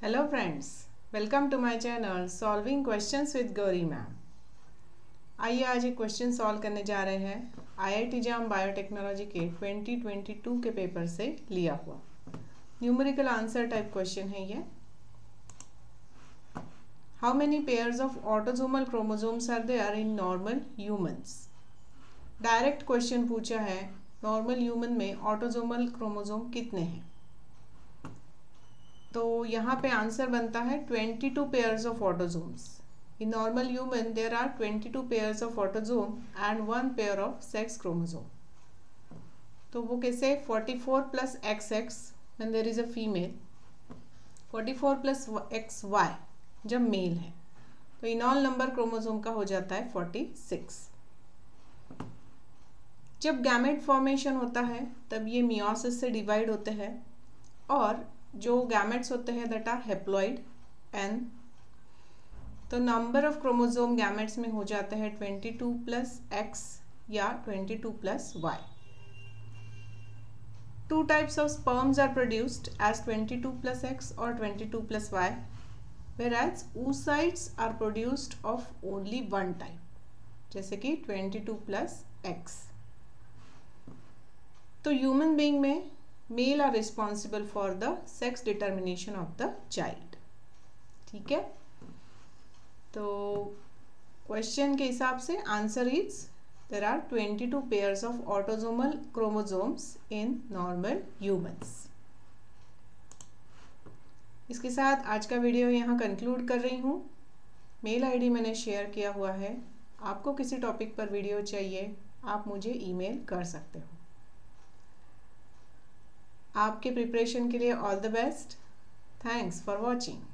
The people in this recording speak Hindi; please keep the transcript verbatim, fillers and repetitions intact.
Hello friends, welcome to my channel solving questions with Gauri ma'am. आइए आज एक क्वेश्चन सॉल्व करने जा रहे हैं आईआईटी जाम बायोटेक्नोलॉजी के ट्वेंटी ट्वेंटी टू के पेपर से लिया हुआ न्यूमेरिकल आंसर टाइप क्वेश्चन है ये। How many pairs of autosomal chromosomes are there in normal humans. Direct question पूछा है, नॉर्मल ह्यूमन में ऑटोसोमल क्रोमोसोम कितने हैं। तो यहाँ पे आंसर बनता है twenty two pairs of autosomes. In normal human there are twenty two pairs of autosome and one pair of sex chromosome. तो वो कैसे, forty four plus X X when there is a female, forty four plus X Y जब मेल है, तो इन ऑल नंबर क्रोमोसोम का हो जाता है फोर्टी सिक्स। जब गैमेट फॉर्मेशन होता है तब ये मियोसिस से डिवाइड होते हैं और जो गैमेट्स होते हैं दैट आर हेप्लॉइड एन। तो नंबर ऑफ क्रोमोसोम गैमेट्स में हो जाते हैं ट्वेंटी टू प्लस एक्स या twenty two plus Y. Two types of sperms are produced as twenty two plus X और twenty two plus Y, whereas oocytes are produced of only one type, जैसे कि ट्वेंटी टू प्लस एक्स। तो ह्यूमन बीइंग में male are responsible for the sex determination of the child. ठीक है, तो क्वेश्चन के हिसाब से answer is there are twenty two pairs of autosomal chromosomes in normal humans. इसके साथ आज का वीडियो यहाँ कंक्लूड कर रही हूँ। मेल आईडी मैंने शेयर किया हुआ है। आपको किसी टॉपिक पर वीडियो चाहिए आप मुझे ईमेल कर सकते हो। आपके प्रिपरेशन के लिए all the best. Thanks for watching.